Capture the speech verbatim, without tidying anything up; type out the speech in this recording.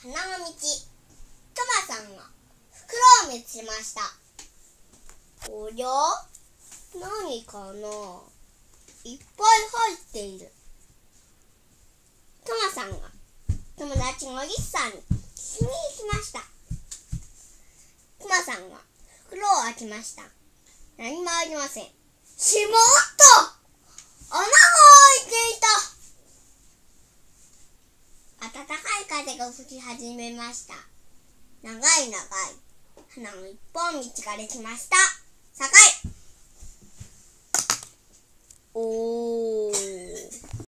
花の道。トマさんが袋を見つけました。おりゃ、何かな、いっぱい入っている。トマさんが友達のリスさんに聞きに行きました。トマさんが袋を開けました。何もありません。しまった！穴が開いていた。暖かい風が吹き始めました。長い長い花の一本道ができました。さかい。おー。